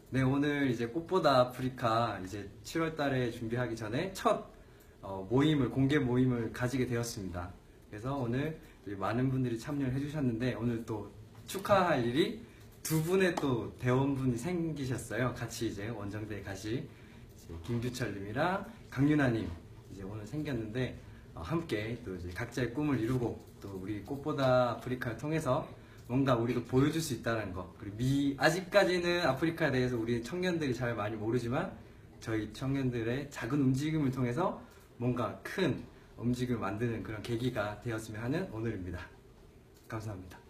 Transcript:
네, 오늘 이제 꽃보다 아프리카 이제 7월 달에 준비하기 전에 첫 모임을, 공개 모임을 가지게 되었습니다. 그래서 오늘 많은 분들이 참여를 해주셨는데 오늘 또 축하할 일이 두 분의 또 대원분이 생기셨어요. 같이 이제 원정대에 가실 이제 김규철님이랑 강윤아님 이제 오늘 생겼는데 함께 또 이제 각자의 꿈을 이루고 또 우리 꽃보다 아프리카를 통해서 뭔가 우리도 보여줄 수 있다는 거. 그리고 아직까지는 아프리카에 대해서 우리 청년들이 잘 많이 모르지만 저희 청년들의 작은 움직임을 통해서 뭔가 큰 움직임을 만드는 그런 계기가 되었으면 하는 오늘입니다. 감사합니다.